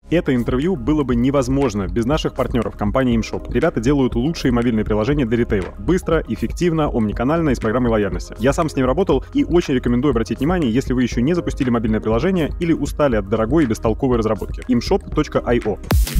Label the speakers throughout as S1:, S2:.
S1: Это интервью было бы невозможно без наших партнеров компании ImShop. Ребята делают лучшие мобильные приложения для ритейла. Быстро, эффективно, омниканально и с программой лояльности. Я сам с ним работал и очень рекомендую обратить внимание, если вы еще не запустили мобильное приложение или устали от дорогой и бестолковой разработки. imshop.io.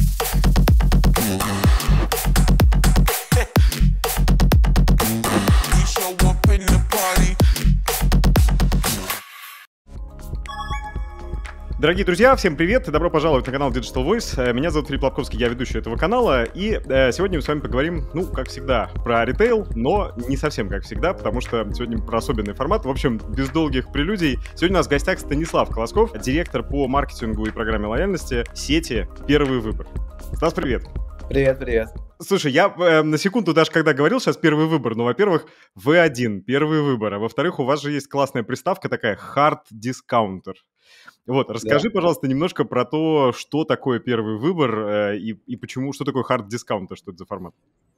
S1: Дорогие друзья, всем привет и добро пожаловать на канал Digital Voice. Меня зовут Филипп Лобковский, я ведущий этого канала. И сегодня мы с вами поговорим, как всегда, про ритейл, но не совсем как всегда, потому что сегодня про особенный формат. В общем, без долгих прелюдий. Сегодня у нас в гостях Станислав Колосков, директор по маркетингу и программе лояльности сети «Первый выбор». Стас, привет.
S2: Привет.
S1: Слушай, я на секунду даже когда говорил сейчас «Первый выбор», во-первых, вы один, «Первый выбор», а во-вторых, у вас же есть классная приставка такая «Hard Discounter». Расскажи, пожалуйста, немножко про то, что такое «Первый выбор» и почему, что такое hard discount, что это за формат?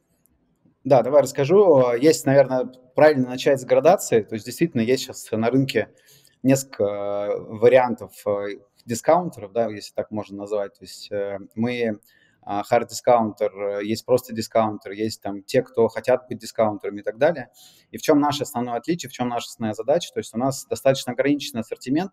S2: Да, давай расскажу. Есть, наверное, правильно начать с градации. То есть, действительно, есть сейчас на рынке несколько вариантов дискаунтеров, да, если так можно назвать. То есть мы hard дискаунтер, есть просто дискаунтер, есть там те, кто хотят быть дискаунтерами и так далее. И в чем наше основное отличие, в чем наша основная задача? То есть у нас достаточно ограниченный ассортимент,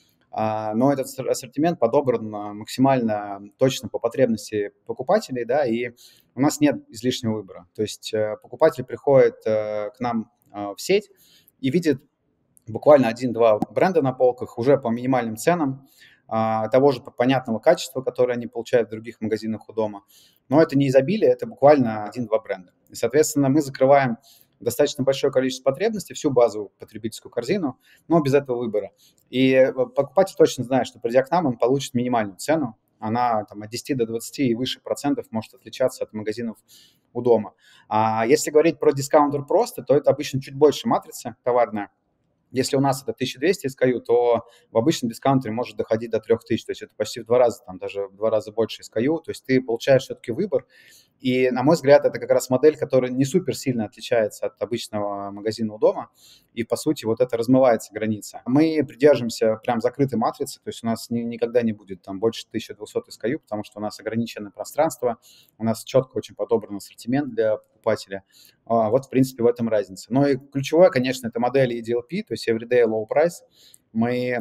S2: но этот ассортимент подобран максимально точно по потребности покупателей, да, и у нас нет излишнего выбора. То есть покупатель приходит к нам в сеть и видит буквально 1-2 бренда на полках уже по минимальным ценам, того же понятного качества, которое они получают в других магазинах у дома. Но это не изобилие, это буквально 1-2 бренда. И, соответственно, мы закрываем достаточно большое количество потребностей, всю базовую потребительскую корзину, но без этого выбора. И покупатель точно знает, что придя к нам, он получит минимальную цену. Она там, от 10 до 20 и выше процентов может отличаться от магазинов у дома. А если говорить про дискаунтер просто, то это обычно чуть больше матрица товарная. Если у нас это 1200 SKU, то в обычном дискаунтере может доходить до 3000, то есть это почти в 2 раза, там даже в 2 раза больше SKU, то есть ты получаешь все-таки выбор. И, на мой взгляд, это как раз модель, которая не супер сильно отличается от обычного магазина у дома, и, по сути, вот это размывается граница. Мы придерживаемся прям закрытой матрицы, то есть у нас никогда не будет там больше 1200 SKU, потому что у нас ограниченное пространство, у нас четко очень подобран ассортимент для покупателя. Вот, в принципе, в этом разница. Но и ключевое, конечно, это модель EDLP, то есть Everyday Low Price. Мы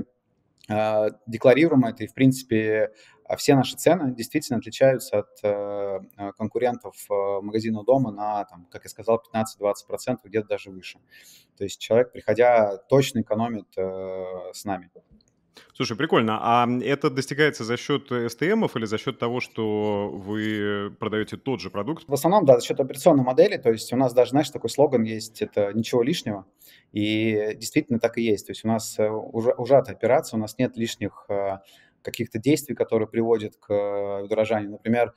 S2: декларируем это, и, в принципе, все наши цены действительно отличаются от конкурентов магазина у дома на, там, как я сказал, 15-20%, где-то даже выше. То есть человек, приходя, точно экономит с нами.
S1: Слушай, прикольно. А это достигается за счет STM-ов или за счет того, что вы продаете тот же продукт?
S2: В основном, да, за счет операционной модели. То есть у нас даже, знаешь, такой слоган есть, это «ничего лишнего». И действительно так и есть. То есть у нас ужатая операция, у нас нет лишних каких-то действий, которые приводят к удорожанию. Например,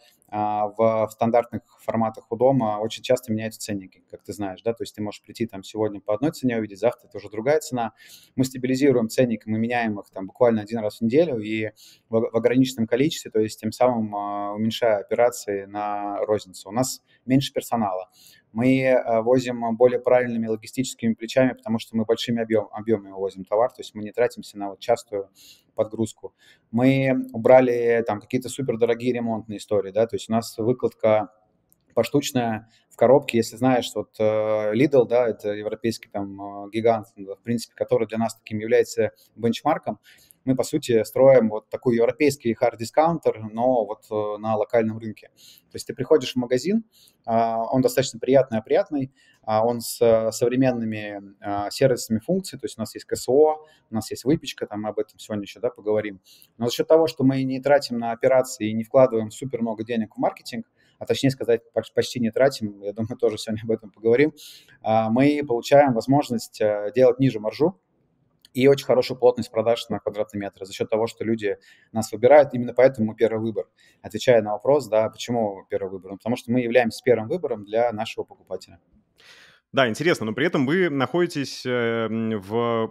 S2: в стандартных форматах у дома очень часто меняются ценники, как ты знаешь, да, то есть ты можешь прийти там сегодня по одной цене увидеть, завтра это уже другая цена. Мы стабилизируем ценник, мы меняем их там буквально один раз в неделю и в ограниченном количестве, то есть тем самым уменьшая операции на розницу. У нас меньше персонала. Мы возим более правильными логистическими плечами, потому что мы большими объемами возим товар, то есть мы не тратимся на вот частую подгрузку. Мы убрали там какие-то супердорогие ремонтные истории, да, то есть у нас выкладка поштучная в коробке, если знаешь, вот Lidl, да, это европейский там гигант, в принципе, который для нас таким является бенчмарком. Мы, по сути, строим вот такой европейский хард-дискаунтер, но вот на локальном рынке. То есть ты приходишь в магазин, он достаточно приятный, опрятный, он с современными сервисными функциями, то есть у нас есть КСО, у нас есть выпечка, там мы об этом сегодня еще, да, поговорим. Но за счет того, что мы не тратим на операции и не вкладываем супер много денег в маркетинг, а точнее сказать, почти не тратим, я думаю, тоже сегодня об этом поговорим, мы получаем возможность делать ниже маржу и очень хорошую плотность продаж на квадратный метр за счет того, что люди нас выбирают. Именно поэтому мы первый выбор. Отвечая на вопрос, да, почему первый выбор? Потому что мы являемся первым выбором для нашего покупателя.
S1: Да, интересно, но при этом вы находитесь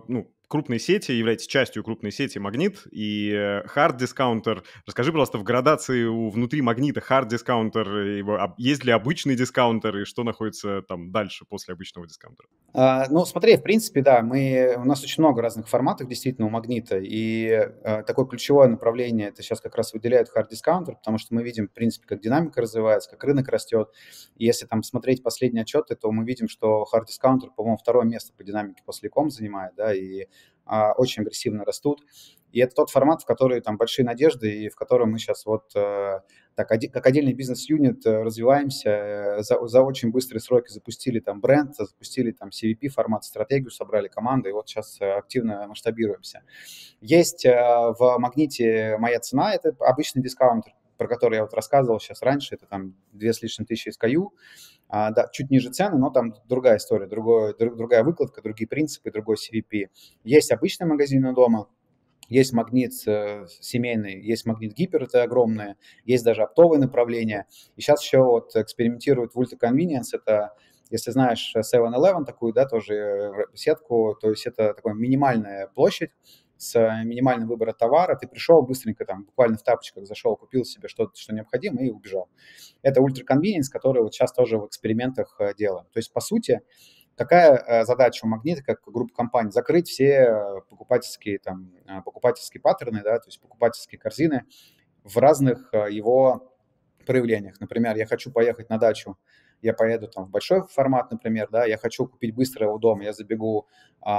S1: крупной сети, являетесь частью крупной сети «Магнит» и хард-дискаунтер. Расскажи, пожалуйста, в градации внутри «Магнита» хард-дискаунтер, есть ли обычный дискаунтер и что находится там дальше после обычного дискаунтера?
S2: Ну, смотри, в принципе, да, у нас очень много разных форматов действительно у «Магнита», и такое ключевое направление это сейчас как раз выделяют хард-дискаунтер, потому что мы видим, в принципе, как динамика развивается, как рынок растет. И если там смотреть последние отчеты, то мы видим, что хард-дискаунтер, по-моему, второе место по динамике после ком занимает, да, и очень агрессивно растут. И это тот формат, в который там большие надежды, и в котором мы сейчас вот как отдельный бизнес-юнит развиваемся, за очень быстрые сроки запустили там бренд, запустили там CVP-формат, стратегию, собрали команду, и вот сейчас активно масштабируемся. Есть в «Магните» моя цена, это обычный дискаунтер, про который я вот рассказывал сейчас раньше, это там 2 с лишним тысячи SKU, да, чуть ниже цены, но там другая история, другая выкладка, другие принципы, другой CVP. Есть обычный магазин у дома, есть «Магнит» семейный, есть «Магнит Гипер», это огромное, есть даже оптовые направления. И сейчас еще вот экспериментируют в Ultra Convenience, это, если знаешь 7-Eleven такую, да, тоже сетку, то есть это такая минимальная площадь с минимальным выбором товара. Ты пришел быстренько, там, буквально в тапочках зашел, купил себе что-то, что необходимо, и убежал. Это Ultra Convenience, который вот сейчас тоже в экспериментах делаем. То есть, по сути, какая задача у «Магнита» как группы компаний? Закрыть все покупательские паттерны, да, то есть покупательские корзины в разных его проявлениях. Например, я хочу поехать на дачу, я поеду там в большой формат, например, да, я хочу купить быстро у дома, я забегу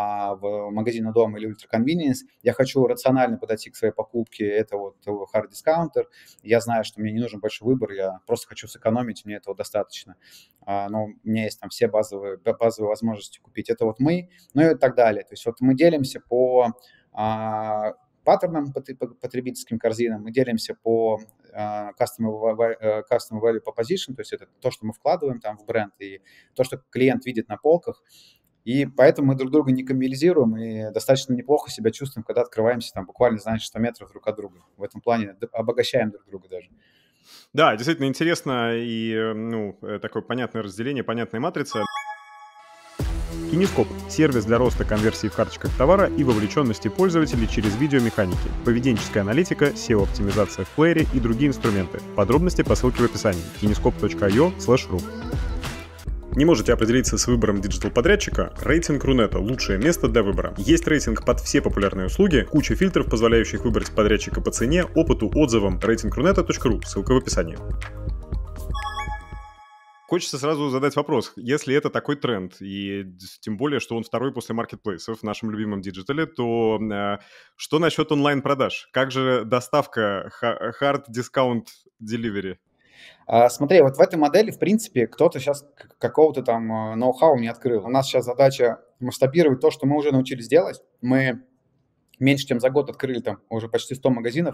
S2: в магазин у дома или Ultra Convenience, я хочу рационально подойти к своей покупке, это вот hard discounter, я знаю, что мне не нужен большой выбор, я просто хочу сэкономить, мне этого достаточно, но у меня есть там все базовые возможности купить, это вот мы, ну и так далее, то есть вот мы делимся по паттернам потребительским корзинам, мы делимся по Customer Value Proposition, то есть это то, что мы вкладываем там в бренд, и то, что клиент видит на полках, и поэтому мы друг друга не каннибализируем и достаточно неплохо себя чувствуем, когда открываемся там буквально, знаешь, 100 метров друг от друга. В этом плане обогащаем друг друга даже.
S1: Да, действительно интересно и, такое понятное разделение, понятная матрица. Кинескоп – сервис для роста конверсии в карточках товара и вовлеченности пользователей через видеомеханики, поведенческая аналитика, SEO-оптимизация в плеере и другие инструменты. Подробности по ссылке в описании kinescope.io/ru. Не можете определиться с выбором диджитал-подрядчика? Рейтинг Рунета – лучшее место для выбора. Есть рейтинг под все популярные услуги, куча фильтров, позволяющих выбрать подрядчика по цене, опыту, отзывам. Рейтинг.Рунета.ру, ссылка в описании. Хочется сразу задать вопрос. Если это такой тренд, и тем более, что он второй после маркетплейсов в нашем любимом диджитале, то что насчет онлайн-продаж? Как же доставка hard discount delivery?
S2: Смотри, вот в этой модели, в принципе, кто-то сейчас какого-то там ноу-хау не открыл. У нас сейчас задача масштабировать то, что мы уже научились делать. Мы меньше чем за год открыли там уже почти 100 магазинов.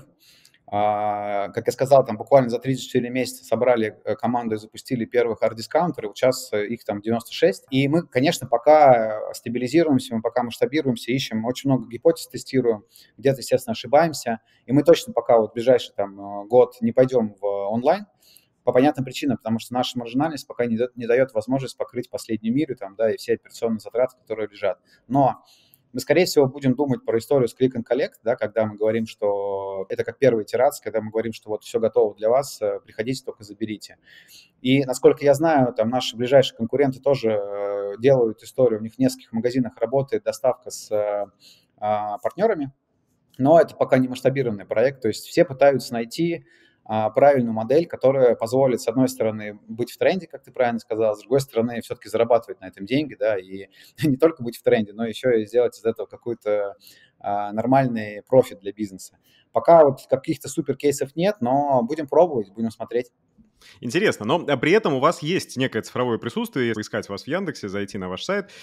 S2: Как я сказал, там буквально за 34 месяца собрали команду и запустили первых арт-дискаунтеры, вот сейчас их там 96. И мы, конечно, пока стабилизируемся, мы пока масштабируемся, ищем очень много гипотез, тестируем, где-то, естественно, ошибаемся. И мы точно пока вот в ближайший там год не пойдем в онлайн, по понятным причинам, потому что наша маржинальность пока не дает возможность покрыть последнюю миру там, да, и все операционные затраты, которые лежат. Но мы, скорее всего, будем думать про историю с Click and Collect, да, когда мы говорим, что это как первая итерация, когда мы говорим, что вот все готово для вас, приходите, только заберите. И, насколько я знаю, там наши ближайшие конкуренты тоже делают историю, у них в нескольких магазинах работает доставка с партнерами, но это пока не масштабированный проект, то есть все пытаются найти правильную модель, которая позволит, с одной стороны, быть в тренде, как ты правильно сказал, с другой стороны, все-таки зарабатывать на этом деньги, да, и не только быть в тренде, но еще и сделать из этого какой-то нормальный профит для бизнеса. Пока вот каких-то супер кейсов нет, но будем пробовать, будем смотреть.
S1: Интересно, но при этом у вас есть некое цифровое присутствие, если искать вас в Яндексе, зайти на ваш сайт,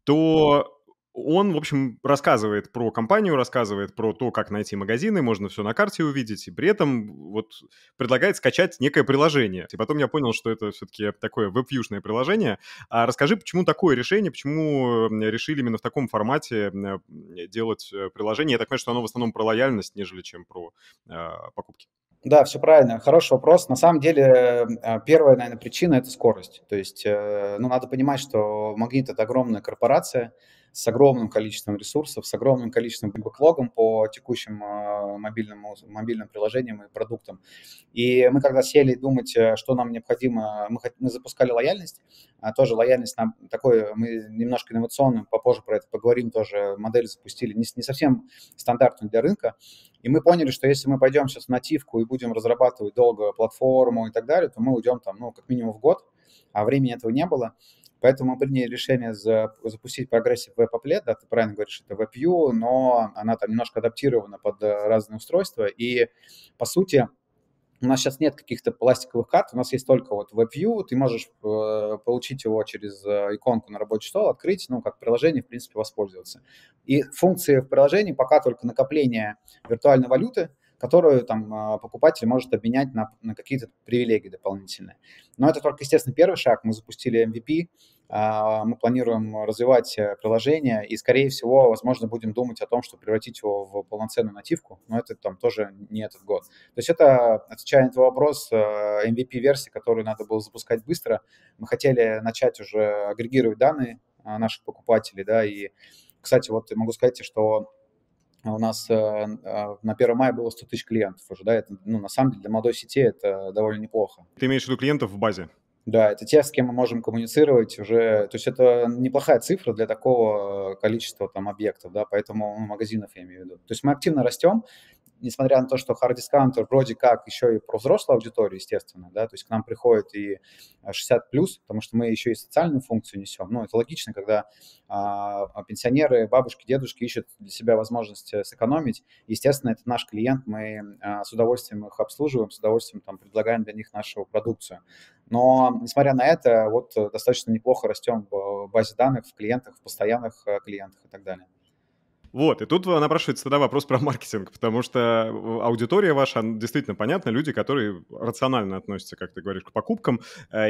S1: то он, в общем, рассказывает про компанию, рассказывает про то, как найти магазины, можно все на карте увидеть, и при этом вот предлагает скачать некое приложение. И потом я понял, что это все-таки такое веб-вьюшное приложение. А расскажи, почему такое решение, почему решили именно в таком формате делать приложение? Я так понимаю, что оно в основном про лояльность, нежели чем про покупки.
S2: Да, все правильно. Хороший вопрос. На самом деле, первая, наверное, причина – это скорость. То есть, надо понимать, что Магнит – это огромная корпорация, с огромным количеством ресурсов, с огромным количеством бэклогом по текущим мобильным приложениям и продуктам. И мы когда сели думать, что нам необходимо, мы запускали лояльность, тоже лояльность нам такой, мы немножко инновационную, попозже про это поговорим, тоже модель запустили, не совсем стандартную для рынка. И мы поняли, что если мы пойдем сейчас в нативку и будем разрабатывать долго платформу и так далее, то мы уйдем там, ну, как минимум в год, а времени этого не было. Поэтому мы приняли решение запустить Progressive Web Applet, да, ты правильно говоришь, это WebView, но она там немножко адаптирована под разные устройства. И, по сути, у нас сейчас нет каких-то пластиковых карт, у нас есть только вот WebView, ты можешь получить его через иконку на рабочий стол, открыть, ну, как приложение, в принципе, воспользоваться. И функции в приложении пока только накопление виртуальной валюты, которую там покупатель может обменять на какие-то привилегии дополнительные. Но это только, естественно, первый шаг. Мы запустили MVP, мы планируем развивать приложение и, скорее всего, возможно, будем думать о том, чтобы превратить его в полноценную нативку, но это там тоже не этот год. То есть это, отвечая на твой вопрос, MVP-версия, которую надо было запускать быстро. Мы хотели начать уже агрегировать данные наших покупателей, да, и, кстати, вот могу сказать, что у нас на 1 мая было 100 тысяч клиентов уже, да, это, ну, на самом деле для молодой сети это довольно неплохо.
S1: Ты имеешь в виду клиентов в базе?
S2: Да, это те, с кем мы можем коммуницировать уже, то есть это неплохая цифра для такого количества там объектов, да, поэтому, ну, магазинов я имею в виду. То есть мы активно растем, несмотря на то, что Hard Discounter вроде как еще и про взрослую аудиторию, естественно, да, то есть к нам приходит и 60+, потому что мы еще и социальную функцию несем. Ну, это логично, когда пенсионеры, бабушки, дедушки ищут для себя возможность сэкономить. Естественно, это наш клиент, мы с удовольствием их обслуживаем, с удовольствием там предлагаем для них нашу продукцию. Но, несмотря на это, вот достаточно неплохо растем в базе данных, в клиентах, в постоянных клиентах и так далее.
S1: Вот, и тут напрашивается тогда вопрос про маркетинг, потому что аудитория ваша, действительно понятна, люди, которые рационально относятся, как ты говоришь, к покупкам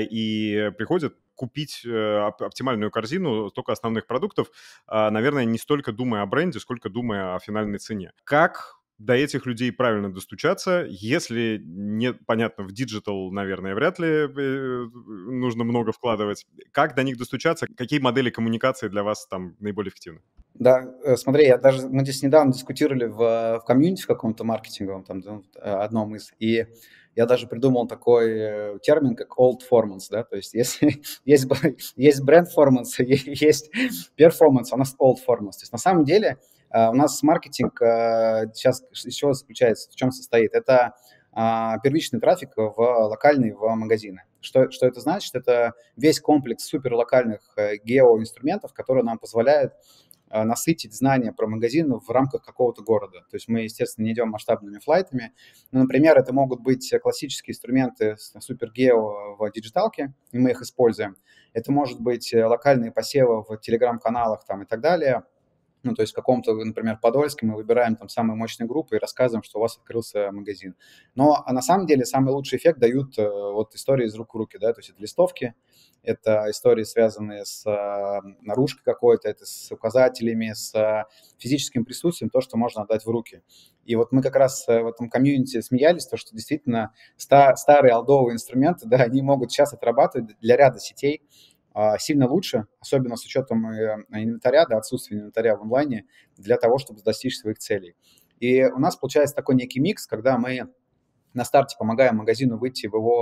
S1: и приходят купить оптимальную корзину только основных продуктов, наверное, не столько думая о бренде, сколько думая о финальной цене. Как до этих людей правильно достучаться, если не понятно, в диджитал, наверное, вряд ли нужно много вкладывать. Как до них достучаться? Какие модели коммуникации для вас там наиболее эффективны?
S2: Да, смотри, мы здесь недавно дискутировали в комьюнити в каком-то маркетинговом, там, одном из, и я даже придумал такой термин, как old performance, да, то есть если есть бренд performance, есть performance, а у нас old performance. То есть на самом деле у нас маркетинг сейчас из чего заключается, в чем состоит? Это первичный трафик в локальные, в магазины. Что это значит? Это весь комплекс суперлокальных геоинструментов, которые нам позволяют насытить знания про магазин в рамках какого-то города. То есть мы, естественно, не идем масштабными флайтами. Ну, например, это могут быть классические инструменты супергео в диджиталке, и мы их используем. Это может быть локальные посевы в телеграм-каналах там, и так далее. Ну, то есть в каком-то, например, Подольске мы выбираем там самые мощные группы и рассказываем, что у вас открылся магазин. Но на самом деле самый лучший эффект дают вот истории из рук в руки, да, то есть это листовки, это истории, связанные с наружкой какой-то, это с указателями, с физическим присутствием, то, что можно отдать в руки. И вот мы как раз в этом комьюнити смеялись, то, что действительно старые олдовые инструменты, да, они могут сейчас отрабатывать для ряда сетей сильно лучше, особенно с учетом инвентаря, да, отсутствия инвентаря в онлайне, для того, чтобы достичь своих целей. И у нас получается такой некий микс, когда мы на старте помогаем магазину выйти в его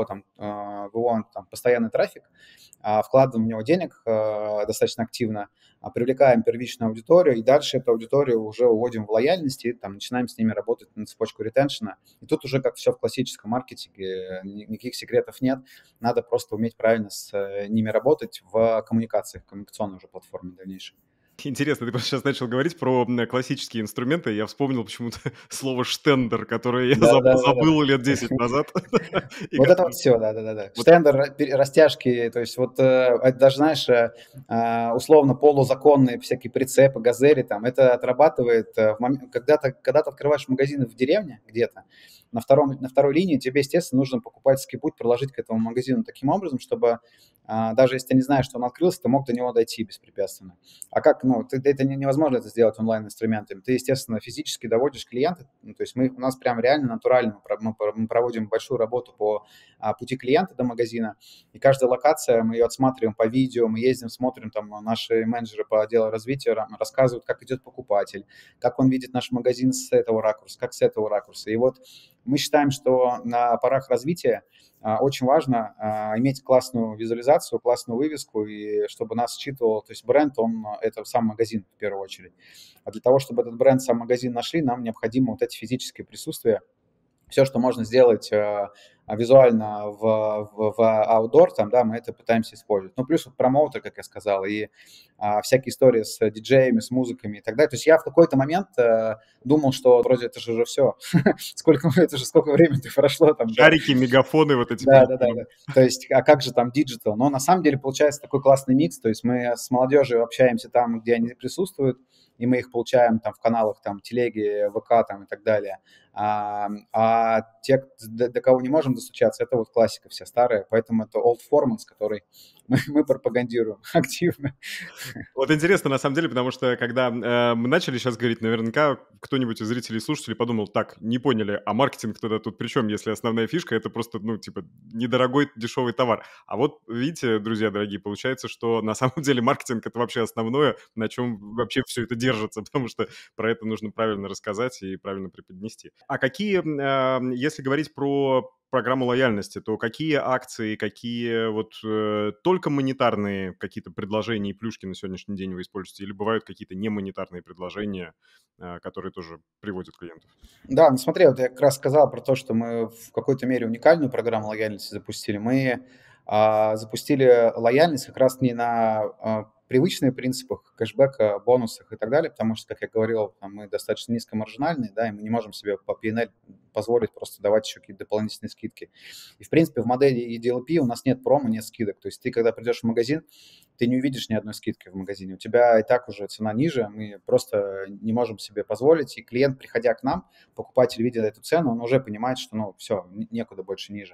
S2: постоянный трафик, вкладываем в него денег достаточно активно, привлекаем первичную аудиторию, и дальше эту аудиторию уже уводим в лояльность и там, начинаем с ними работать на цепочку ретеншена. И тут уже, как все в классическом маркетинге, никаких секретов нет, надо просто уметь правильно с ними работать в коммуникациях, в коммуникационной уже платформе дальнейшей.
S1: Интересно, ты просто сейчас начал говорить про классические инструменты. Я вспомнил почему-то слово «штендер», которое я забыл лет 10 назад.
S2: Вот это вот все, да. Штендер, растяжки, то есть вот даже, знаешь, условно полузаконные всякие прицепы, газели, там, это отрабатывает в момент, когда ты открываешь магазин в деревне где-то, на второй линии тебе, естественно, нужно покупательский путь проложить к этому магазину таким образом, чтобы даже если ты не знаешь, что он открылся, ты мог до него дойти беспрепятственно. А как ну, это невозможно это сделать онлайн-инструментами. Ты, естественно, физически доводишь клиента, ну, то есть у нас прям реально натурально мы проводим большую работу по пути клиента до магазина, и каждая локация, мы ее отсматриваем по видео, мы ездим, смотрим, там наши менеджеры по отделу развития рассказывают, как идет покупатель, как он видит наш магазин с этого ракурса, как с этого ракурса. И вот мы считаем, что на порах развития очень важно иметь классную визуализацию, классную вывеску, и чтобы нас считывал, то есть бренд, это сам магазин в первую очередь. А для того, чтобы этот бренд, сам магазин нашли, нам необходимо вот эти физические присутствия. Все, что можно сделать визуально в outdoor, там, да, мы это пытаемся использовать. Ну, плюс вот промоутер, как я сказал, и всякие истории с диджеями, с музыками и так далее. То есть я в какой-то момент думал, что вроде это же уже все. Сколько времени прошло там, да.
S1: Шарики, мегафоны, вот эти.
S2: Да. То есть, а как же там диджитал? Но на самом деле получается такой классный микс. То есть мы с молодежью общаемся там, где они присутствуют, и мы их получаем там в каналах там телеги, ВК там и так далее. А те, до кого не можем достучаться, это вот классика вся старая, поэтому это old formats, который мы пропагандируем активно.
S1: Вот интересно, на самом деле, потому что, когда мы начали сейчас говорить, наверняка кто-нибудь из зрителей и слушателей подумал, так, не поняли, а маркетинг тогда тут при чем, если основная фишка — это просто, ну, типа, недорогой дешевый товар. А вот, видите, друзья дорогие, получается, что на самом деле маркетинг — это вообще основное, на чем вообще все это держится, потому что про это нужно правильно рассказать и правильно преподнести. А какие, если говорить про программу лояльности, то какие акции, какие вот только монетарные какие-то предложения и плюшки на сегодняшний день вы используете, или бывают какие-то немонетарные предложения, которые тоже приводят клиентов?
S2: Да, ну смотри, вот я как раз сказал про то, что мы в какой-то мере уникальную программу лояльности запустили. Мы запустили лояльность как раз не на привычных принципах кэшбэка, бонусах и так далее, потому что, как я говорил, мы достаточно низкомаржинальные, да, и мы не можем себе по P&L позволить просто давать еще какие-то дополнительные скидки. И, в принципе, в модели EDLP у нас нет промо, нет скидок. То есть ты, когда придешь в магазин, ты не увидишь ни одной скидки в магазине. У тебя и так уже цена ниже, мы просто не можем себе позволить. И клиент, приходя к нам, покупатель, видя эту цену, он уже понимает, что, ну, все, некуда больше ниже.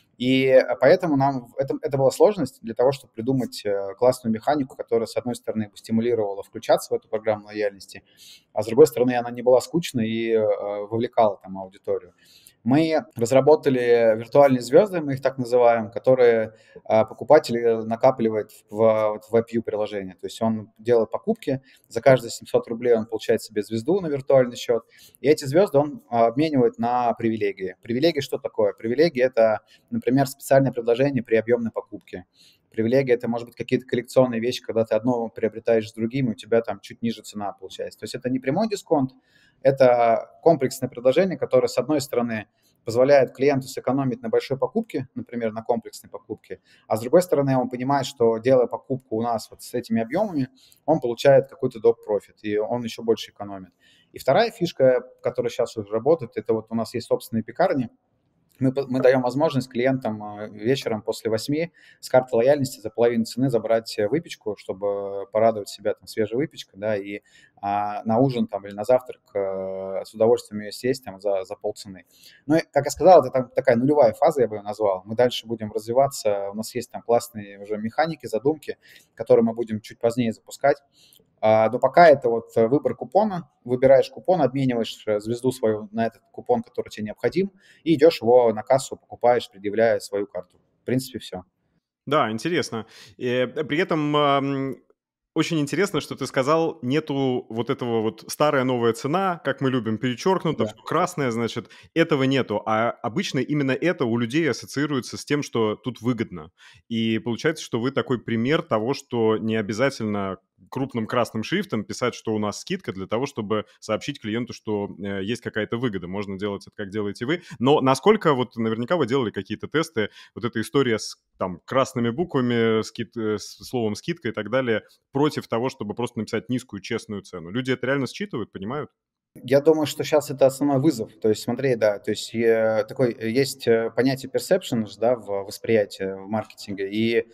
S2: И поэтому нам это была сложность для того, чтобы придумать классную механику, которая, с одной стороны, стимулировала включаться в эту программу лояльности, а с другой стороны, она не была скучной и вовлекала там аудиторию. Мы разработали виртуальные звезды, мы их так называем, которые покупатель накапливает в APU-приложение. То есть он делает покупки, за каждые 700 рублей он получает себе звезду на виртуальный счет, и эти звезды он обменивает на привилегии. Привилегии что такое? Привилегии – это, например, специальное предложение при объемной покупке. Привилегия – это, может быть, какие-то коллекционные вещи, когда ты одно приобретаешь с другим, и у тебя там чуть ниже цена получается. То есть это не прямой дисконт, это комплексное предложение, которое, с одной стороны, позволяет клиенту сэкономить на большой покупке, например, на комплексной покупке, а с другой стороны, он понимает, что, делая покупку у нас вот с этими объемами, он получает какой-то доп. Профит, и он еще больше экономит. И вторая фишка, которая сейчас уже работает, это вот у нас есть собственные пекарни. Мы даем возможность клиентам вечером после 8 с карты лояльности за половину цены забрать выпечку, чтобы порадовать себя там свежей выпечкой, да, и на ужин там или на завтрак с удовольствием ее съесть там за полцены. Ну, и, как я сказал, это там такая нулевая фаза, я бы ее назвал. Мы дальше будем развиваться, у нас есть там классные уже механики, задумки, которые мы будем чуть позднее запускать. Но пока это вот выбор купона, выбираешь купон, обмениваешь звезду свою на этот купон, который тебе необходим, и идешь его на кассу, покупаешь, предъявляя свою карту. В принципе, все.
S1: Да, интересно. При этом очень интересно, что ты сказал, нету вот этого вот старая новая цена, как мы любим, перечеркнуто,
S2: Да.
S1: все красное, значит, этого нету. А обычно именно это у людей ассоциируется с тем, что тут выгодно. И получается, что вы такой пример того, что не обязательно крупным красным шрифтом писать, что у нас скидка, для того, чтобы сообщить клиенту, что есть какая-то выгода. Можно делать это, как делаете вы. Но насколько, вот наверняка вы делали какие-то тесты, вот эта история с там красными буквами, с словом скидка и так далее, против того, чтобы просто написать низкую честную цену. Люди это реально считывают, понимают?
S2: Я думаю, что сейчас это основной вызов. То есть, смотри, да, то есть есть понятие perception, да, в восприятии, в маркетинге, и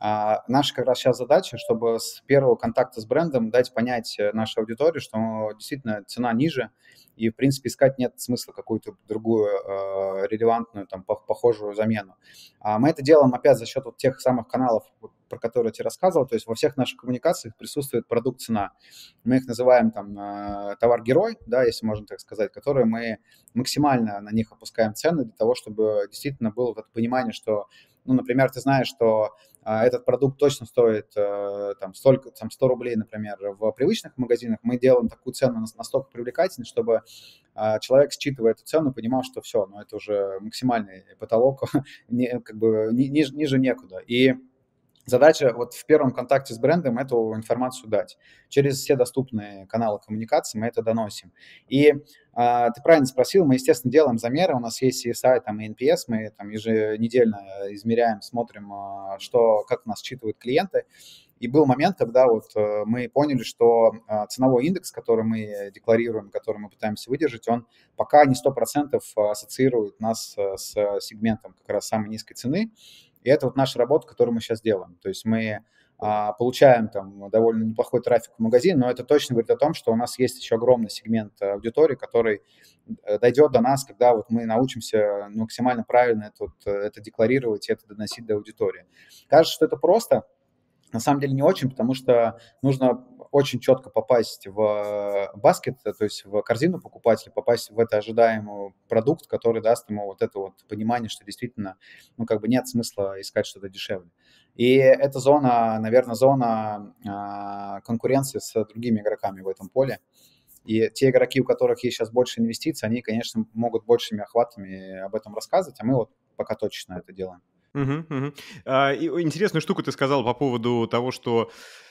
S2: Наша как раз сейчас задача, чтобы с первого контакта с брендом дать понять нашей аудитории, что действительно цена ниже, и, в принципе, искать нет смысла какую-то другую релевантную, там, похожую замену. Мы это делаем, опять, за счет вот тех самых каналов, про которые я тебе рассказывал, то есть во всех наших коммуникациях присутствует продукт-цена. Мы их называем там товар-герой, да, если можно так сказать, которые мы максимально на них опускаем цены для того, чтобы действительно было вот это понимание, что, ну, например, ты знаешь, что этот продукт точно стоит там столько, там 100 рублей, например, в привычных магазинах, мы делаем такую цену настолько привлекательной, чтобы человек, считывая эту цену, понимал, что все, ну, это уже максимальный потолок, как бы ниже некуда. И задача вот в первом контакте с брендом эту информацию дать. Через все доступные каналы коммуникации мы это доносим. И ты правильно спросил, мы, естественно, делаем замеры, у нас есть CSI, там, и NPS, мы там еженедельно измеряем, смотрим, как нас считывают клиенты. И был момент, когда вот мы поняли, что ценовой индекс, который мы декларируем, который мы пытаемся выдержать, он пока не 100% ассоциирует нас с сегментом как раз самой низкой цены. И это вот наша работа, которую мы сейчас делаем. То есть мы получаем там довольно неплохой трафик в магазин, но это точно говорит о том, что у нас есть еще огромный сегмент аудитории, который дойдет до нас, когда вот мы научимся максимально правильно это декларировать и это доносить до аудитории. Кажется, что это просто. На самом деле не очень, потому что нужно очень четко попасть в баскет, то есть в корзину покупателя, попасть в это ожидаемый продукт, который даст ему вот это вот понимание, что действительно, ну, как бы нет смысла искать что-то дешевле. И это зона, наверное, зона конкуренции с другими игроками в этом поле. И те игроки, у которых есть сейчас больше инвестиций, они, конечно, могут большими охватами об этом рассказывать, а мы вот пока точно это делаем.
S1: И интересную штуку ты сказал по поводу того, что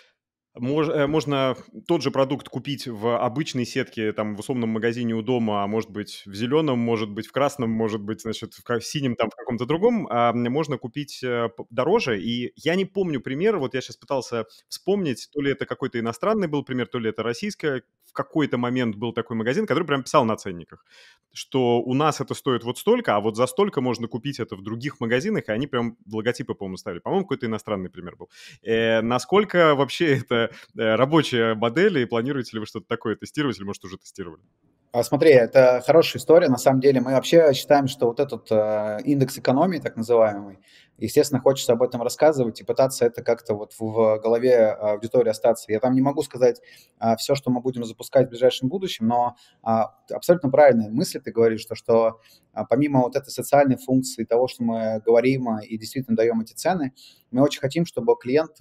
S1: можно тот же продукт купить в обычной сетке, там, в условном магазине у дома, а может быть в зеленом, может быть в красном, может быть, значит, в синем, там, в каком-то другом, можно купить дороже. И я не помню пример, вот я сейчас пытался вспомнить, то ли это какой-то иностранный был пример, то ли это российское. В какой-то момент был такой магазин, который прям писал на ценниках, что у нас это стоит вот столько, а вот за столько можно купить это в других магазинах, и они прям логотипы, по-моему, ставили. По-моему, какой-то иностранный пример был. Насколько вообще это рабочая модель, и планируете ли вы что-то такое тестировать, или, может, уже тестировали?
S2: Смотри, это хорошая история. На самом деле мы вообще считаем, что вот этот индекс экономии, так называемый, естественно, хочется об этом рассказывать и пытаться это как-то вот в голове аудитории остаться. Я там не могу сказать все, что мы будем запускать в ближайшем будущем, но абсолютно правильные мысли ты говоришь, что помимо вот этой социальной функции того, что мы говорим и действительно даем эти цены, мы очень хотим, чтобы клиент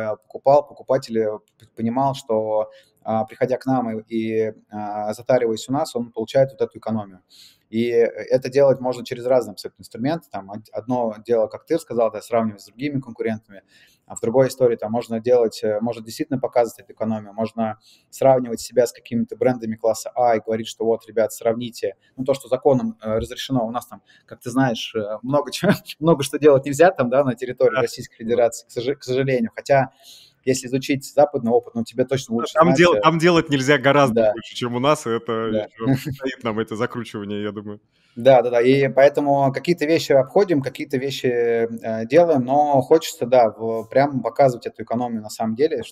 S2: покупатель понимал, что приходя к нам и затариваясь у нас, он получает вот эту экономию. И это делать можно через разные абсолютно инструменты. Там одно дело, как ты сказал, да, сравнивать с другими конкурентами, а в другой истории там можно действительно показывать эту экономию, можно сравнивать себя с какими-то брендами класса А и говорить, что вот, ребят, сравните. Ну, то, что законом разрешено, у нас там, как ты знаешь, много что делать нельзя там, да, на территории Российской Федерации, к сожалению. Хотя если изучить западный опыт, ну, тебе точно лучше
S1: там
S2: знать.
S1: Там делать нельзя гораздо больше, чем у нас, и это
S2: еще
S1: стоит нам это закручивание, я думаю.
S2: Да, и поэтому какие-то вещи обходим, какие-то вещи делаем, но хочется, да, прямо показывать эту экономию на самом деле,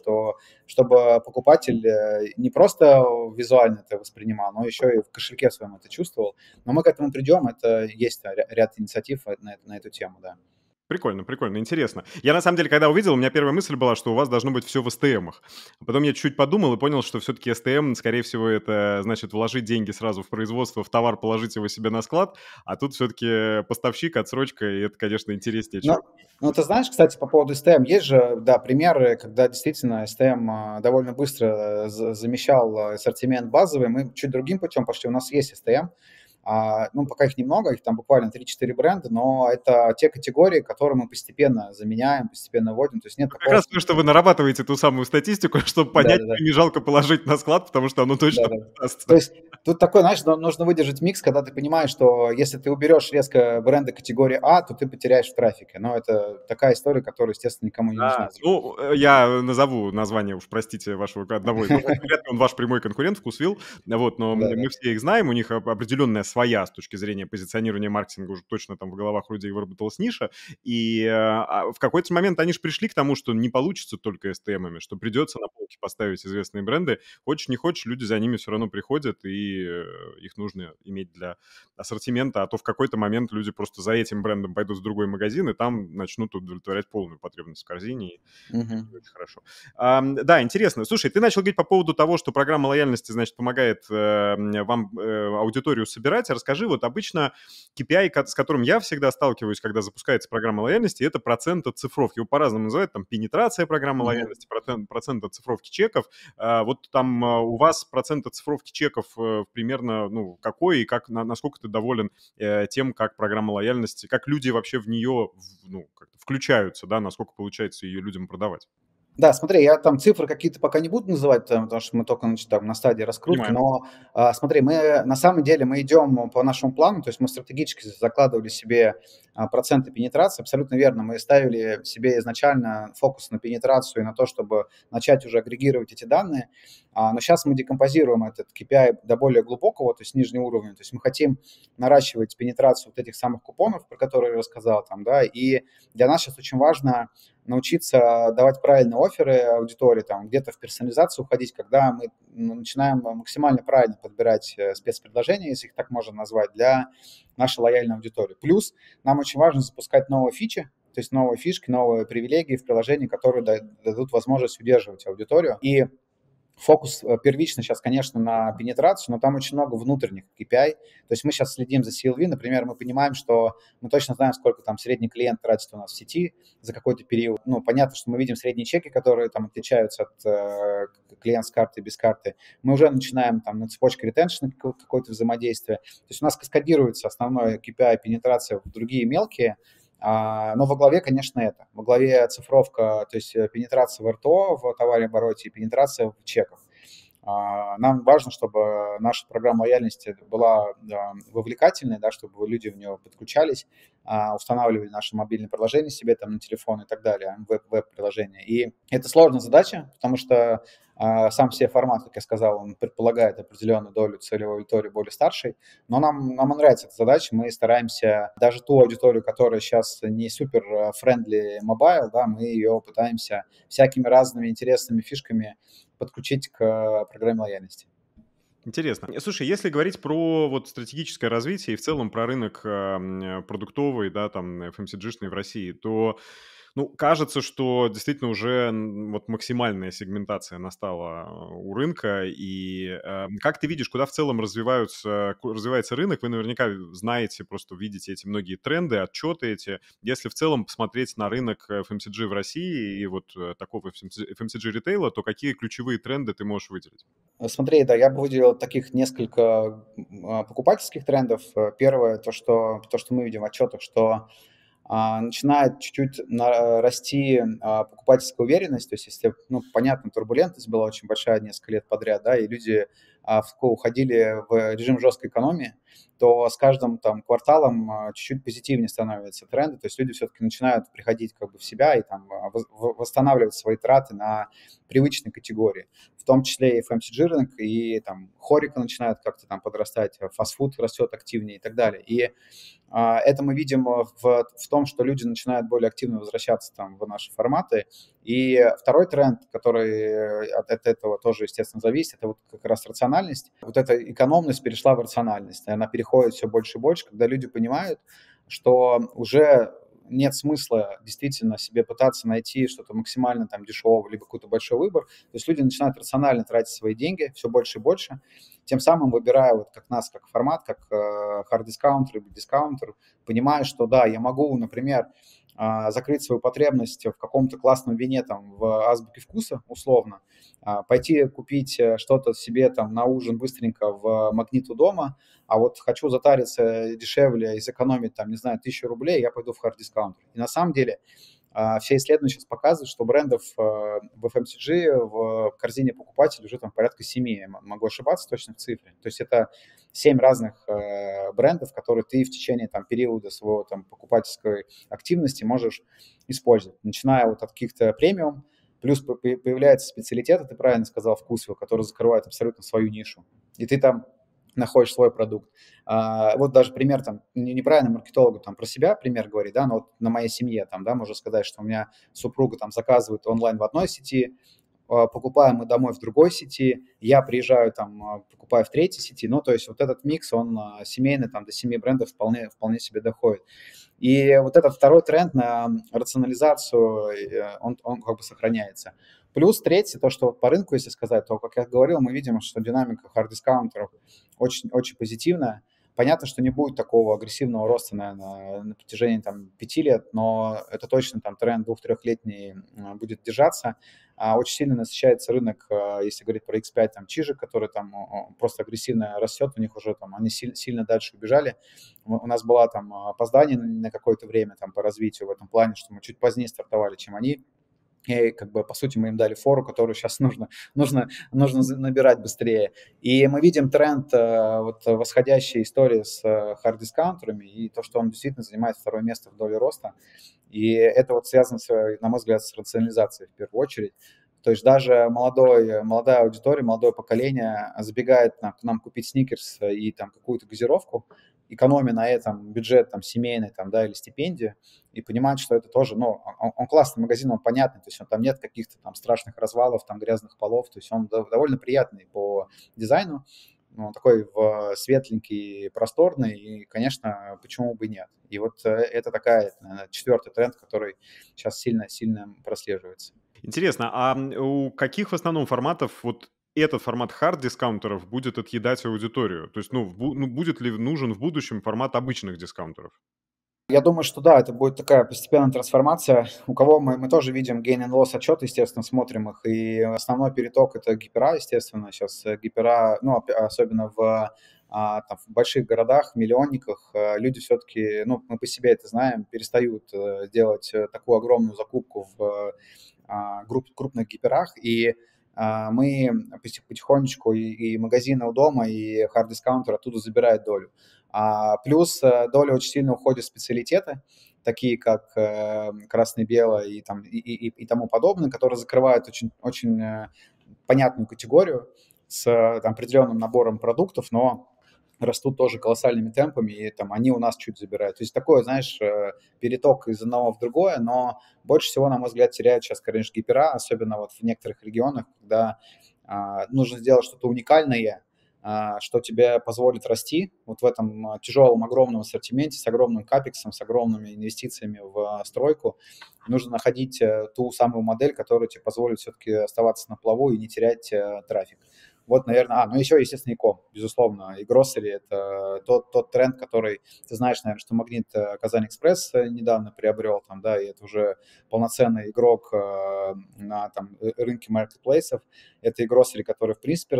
S2: чтобы покупатель не просто визуально это воспринимал, но еще и в кошельке своем это чувствовал. Но мы к этому придем, это есть ряд инициатив на эту тему, да.
S1: Прикольно, интересно. Я, на самом деле, когда увидел, у меня первая мысль была, что у вас должно быть все в СТМах. Потом я чуть подумал и понял, что все-таки СТМ, скорее всего, это значит вложить деньги сразу в производство, в товар, положить его себе на склад, а тут все-таки поставщик, отсрочка, и это, конечно, интереснее.
S2: Ну, ты знаешь, кстати, по поводу СТМ, есть же, да, примеры, когда действительно СТМ довольно быстро замещал ассортимент базовый, мы чуть другим путем пошли, у нас есть СТМ, пока их немного, их там буквально 3-4 бренда, но это те категории, которые мы постепенно заменяем, постепенно вводим. То есть нет такого...
S1: Как раз то, что вы нарабатываете ту самую статистику, чтобы понять, что не жалко положить на склад, потому что оно точно остастся.
S2: То есть Тут такой, знаешь, нужно выдержать микс, когда ты понимаешь, что если ты уберешь резко бренды категории А, то ты потеряешь в трафике. Но это такая история, которая, естественно, никому не нужна.
S1: Да, ну, я назову название, уж простите, вашего одного из... Ну, вряд ли он ваш прямой конкурент, Вкусвилл, вот, но
S2: Да,
S1: мы все их знаем, у них определенная своя с точки зрения позиционирования маркетинга уже точно там в головах людей выработалась ниша, и в какой-то момент они же пришли к тому, что не получится только STM-ами, что придется на полке поставить известные бренды. Хочешь не хочешь, люди за ними все равно приходят, и их нужно иметь для ассортимента, а то в какой-то момент люди просто за этим брендом пойдут в другой магазин, и там начнут удовлетворять полную потребность в корзине, и это не очень хорошо. Да, интересно. Слушай, ты начал говорить по поводу того, что программа лояльности, значит, помогает вам аудиторию собирать. Расскажи, вот обычно KPI, с которым я всегда сталкиваюсь, когда запускается программа лояльности, это процент оцифровки. Его по-разному называют, там, пенетрация программы лояльности, процент оцифровки чеков. Вот там у вас процент оцифровки чеков примерно, ну, какой, и как, насколько ты доволен тем, как программа лояльности, как люди вообще в нее, ну, как-то включаются, да, насколько получается ее людям продавать?
S2: Да, смотри, я там цифры какие-то пока не буду называть, потому что мы только там на стадии раскрутки,
S1: Понимаю.
S2: но смотри, мы на самом деле мы идем по нашему плану, то есть мы стратегически закладывали себе проценты пенетрации, абсолютно верно, мы ставили себе изначально фокус на пенетрацию и на то, чтобы начать уже агрегировать эти данные, но сейчас мы декомпозируем этот KPI до более глубокого, то есть нижнего уровня, то есть мы хотим наращивать пенетрацию вот этих самых купонов, про которые я рассказал там, да, и для нас сейчас очень важно научиться давать правильные офферы аудитории, там, где-то в персонализацию уходить, когда мы начинаем максимально правильно подбирать спецпредложения, если их так можно назвать, для нашей лояльной аудитории. Плюс нам очень важно запускать новые фичи, то есть новые фишки, новые привилегии в приложении, которые дадут возможность удерживать аудиторию. И фокус первично сейчас, конечно, на пенетрацию, но там очень много внутренних KPI. То есть мы сейчас следим за CLV, например, мы понимаем, что мы точно знаем, сколько там средний клиент тратит у нас в сети за какой-то период. Ну, понятно, что мы видим средние чеки, которые там отличаются от клиент с карты и без карты. Мы уже начинаем там на цепочке ретеншн какое-то взаимодействие. То есть у нас каскадируется основной KPI пенетрация в другие мелкие, но во главе, конечно, это. Во главе цифровка, то есть пенетрация в РТО, в товарообороте и пенетрация в чеках. Нам важно, чтобы наша программа лояльности была вовлекательной, да, чтобы люди в нее подключались, устанавливали наши мобильные приложения себе там на телефон и так далее, веб-приложения. И это сложная задача, потому что сам себе формат, как я сказал, он предполагает определенную долю целевой аудитории более старшей, но нам нравится эта задача, мы стараемся даже ту аудиторию, которая сейчас не супер friendly mobile, да, мы ее пытаемся всякими разными интересными фишками подключить к программе лояльности.
S1: Интересно. Слушай, если говорить про вот стратегическое развитие и в целом про рынок продуктовый, да, там, FMCG-шный в России, то, ну, кажется, что действительно уже вот максимальная сегментация настала у рынка. И как ты видишь, куда в целом развивается рынок? Вы наверняка знаете, просто видите эти многие тренды, отчеты эти. Если в целом посмотреть на рынок FMCG в России и вот такого FMCG-ритейла, то какие ключевые тренды ты можешь выделить?
S2: Смотри, да, я бы выделил таких несколько покупательских трендов. Первое, то, что мы видим в отчетах, что начинает чуть-чуть расти покупательская уверенность. То есть, если, ну, понятно, турбулентность была очень большая несколько лет подряд, да, и люди уходили в режим жесткой экономии, то с каждым там кварталом чуть-чуть позитивнее становятся тренды. То есть люди все-таки начинают приходить как бы в себя и там восстанавливать свои траты на привычные категории, в том числе и FMCG рынок, и там хорика начинает как-то там подрастать, фастфуд растет активнее и так далее. И это мы видим в том, что люди начинают более активно возвращаться там в наши форматы. И второй тренд, который от этого тоже, естественно, зависит, это вот как раз рациональность. Вот эта экономность перешла в рациональность. Она переходит все больше и больше, когда люди понимают, что уже нет смысла действительно себе пытаться найти что-то максимально там дешевое, либо какой-то большой выбор. То есть люди начинают рационально тратить свои деньги все больше и больше, тем самым выбирая вот как нас, как формат, как хард-дискаунтер либо дискаунтер, понимая, что да, я могу, например, закрыть свою потребность в каком-то классном вине там в азбуке вкуса, условно, пойти купить что-то себе там на ужин быстренько в Магнит у дома, а вот хочу затариться дешевле и сэкономить там, не знаю, 1000 рублей, я пойду в хард-дискаунтер. И на самом деле Все исследования сейчас показывают, что брендов в FMCG в корзине покупателей уже там порядка 7. Могу ошибаться точно в цифре. То есть это 7 разных брендов, которые ты в течение там периода своего там покупательской активности можешь использовать. Начиная вот от каких-то премиум, плюс появляется специалитет, ты правильно сказал, вкусвилл, который закрывает абсолютно свою нишу. И ты там находишь свой продукт. Вот даже пример там, неправильно маркетологу там про себя пример говорит, да, но вот на моей семье там, да, можно сказать, что у меня супруга там заказывает онлайн в одной сети, покупаем мы домой в другой сети, я приезжаю там, покупаю в третьей сети, ну, то есть вот этот микс, он семейный, там, до 7 брендов вполне себе доходит. И вот этот второй тренд на рационализацию, он как бы сохраняется. Плюс третий, то, что по рынку, если сказать, то, как я говорил, мы видим, что динамика хард-дискаунтеров очень, очень позитивная. Понятно, что не будет такого агрессивного роста, наверное, на протяжении там, 5 лет, но это точно там тренд 2-3-летний будет держаться. Очень сильно насыщается рынок, если говорить про X5, там, чижик, который там просто агрессивно растет, у них уже там, они сильно дальше убежали. У нас было там опоздание на какое-то время там по развитию в этом плане, что мы чуть позднее стартовали, чем они. И как бы, по сути, мы им дали фору, которую сейчас нужно набирать быстрее. И мы видим тренд вот восходящей истории с хард-дискаунтерами и то, что он действительно занимает второе место в доле роста. И это вот связано, на мой взгляд, с рационализацией в первую очередь. То есть даже молодая аудитория, молодое поколение забегает к нам купить сникерс и там какую-то газировку, экономя на этом бюджет там семейный там, да, или стипендию, и понимать, что это тоже, ну, он классный магазин, он понятный, то есть он, там нет каких-то там страшных развалов, там грязных полов, то есть он довольно приятный по дизайну, ну, такой светленький, просторный, и, конечно, почему бы и нет. И вот это такая, наверное, четвертый тренд, который сейчас сильно-сильно прослеживается.
S1: Интересно, а у каких в основном форматов вот этот формат хард-дискаунтеров будет отъедать аудиторию? То есть, будет ли нужен в будущем формат обычных дискаунтеров?
S2: Я думаю, что да, это будет такая постепенная трансформация. У кого мы тоже видим gain and loss отчеты, естественно, смотрим их. И основной переток – это гипера, естественно. Сейчас гипера, ну, особенно там, в больших городах, миллионниках, люди все-таки, ну, мы по себе это знаем, перестают делать такую огромную закупку в крупных гиперах. И мы потихонечку и магазины у дома, и хард-дискаунтер оттуда забирают долю. Плюс доля очень сильно уходит в специалитеты, такие как красно-белое и тому подобное, которые закрывают очень понятную категорию с там, определенным набором продуктов, но растут тоже колоссальными темпами, и там они у нас чуть забирают. То есть такой, знаешь, переток из одного в другое, но больше всего, на мой взгляд, теряют сейчас, конечно, гипера, особенно вот в некоторых регионах, когда нужно сделать что-то уникальное, что тебе позволит расти вот в этом тяжелом, огромном ассортименте с огромным капексом, с огромными инвестициями в стройку. Нужно находить ту самую модель, которая тебе позволит все-таки оставаться на плаву и не терять трафик. Вот, наверное, ну еще, естественно, e-com, безусловно. И grocery – это тот тренд, который, ты знаешь, наверное, что Магнит Казань Экспресс недавно приобрел, там, да, и это уже полноценный игрок на там, рынке маркетплейсов. Это и grocery, который, в принципе,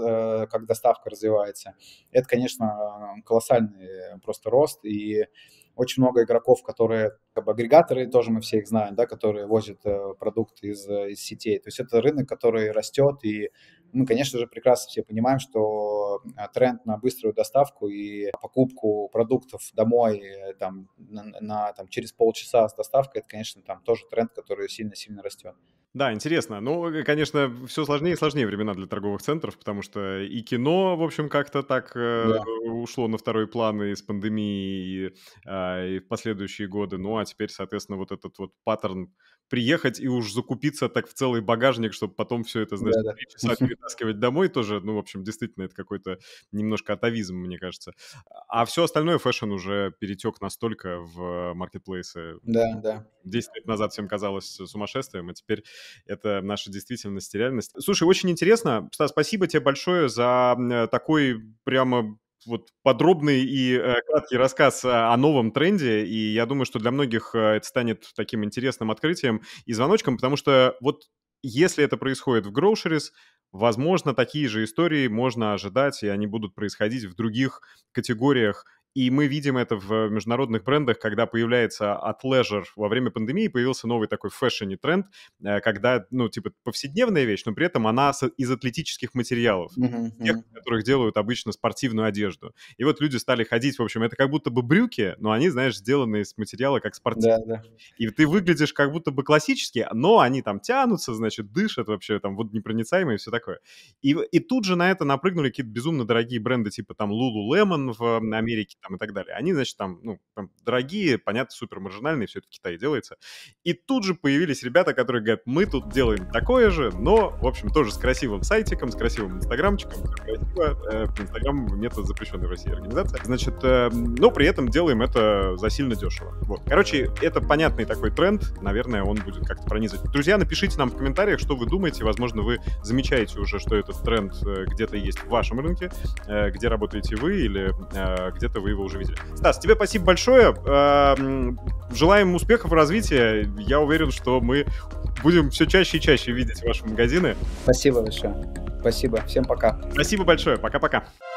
S2: как доставка развивается. Это, конечно, колоссальный просто рост, и очень много игроков, которые как бы агрегаторы, тоже мы все их знаем, да, которые возят продукты из сетей. То есть это рынок, который растет, и мы, конечно же, прекрасно все понимаем, что тренд на быструю доставку и покупку продуктов домой там, там, через полчаса с доставкой, это, конечно, там тоже тренд, который сильно-сильно растет.
S1: Да, интересно. Ну, конечно, все сложнее и сложнее времена для торговых центров, потому что и кино, в общем, как-то так
S2: Да.
S1: ушло на второй план и с пандемией, и в последующие годы. Ну, а теперь, соответственно, вот этот вот паттерн приехать и уж закупиться так в целый багажник, чтобы потом все это, значит,
S2: Да,
S1: 3 часа перетаскивать домой тоже, ну, в общем, действительно, это какой-то немножко атовизм, мне кажется. А все остальное, фэшн уже перетек настолько в маркетплейсы.
S2: да, да.
S1: 10 лет назад всем казалось сумасшествием, а теперь это наша действительность и реальность. Слушай, очень интересно. Стас, спасибо тебе большое за такой прямо вот подробный и краткий рассказ о новом тренде, и я думаю, что для многих это станет таким интересным открытием и звоночком, потому что вот если это происходит в groceries, возможно, такие же истории можно ожидать, и они будут происходить в других категориях И мы видим это в международных брендах, когда появляется athleisure. Во время пандемии появился новый такой в фэшне тренд, когда, ну, типа, повседневная вещь, но при этом она из атлетических материалов, тех, которых делают обычно спортивную одежду. И вот люди стали ходить, в общем, это как будто бы брюки, но они, знаешь, сделаны из материала как спортивные.
S2: Да.
S1: И ты выглядишь как будто бы классически, но они там тянутся, значит, дышат вообще, там, водонепроницаемые и все такое. И тут же на это напрыгнули какие-то безумно дорогие бренды, типа там Lululemon в Америке там, и так далее. Они, значит, там, ну, там дорогие, понятно, супер маржинальные, все это в Китае делается. И тут же появились ребята, которые говорят, мы тут делаем такое же, но, в общем, тоже с красивым сайтиком, с красивым инстаграмчиком, красиво. Инстаграм — метод запрещенной в России организация. Значит, но при этом делаем это за сильно дешево. Вот. Короче, это понятный такой тренд. Наверное, он будет как-то пронизывать. Друзья, напишите нам в комментариях, что вы думаете. Возможно, вы замечаете уже, что этот тренд где-то есть в вашем рынке, где работаете вы или где-то вы его уже видели. Стас, тебе спасибо большое. Желаем успехов и развития. Я уверен, что мы будем все чаще и чаще видеть ваши магазины.
S2: Спасибо большое. Спасибо. Всем пока.
S1: Спасибо большое. Пока-пока.